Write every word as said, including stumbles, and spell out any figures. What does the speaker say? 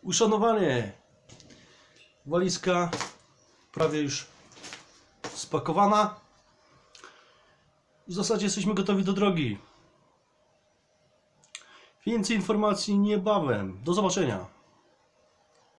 Uszanowanie, walizka prawie już spakowana. W zasadzie jesteśmy gotowi do drogi. Więcej informacji niebawem. Do zobaczenia.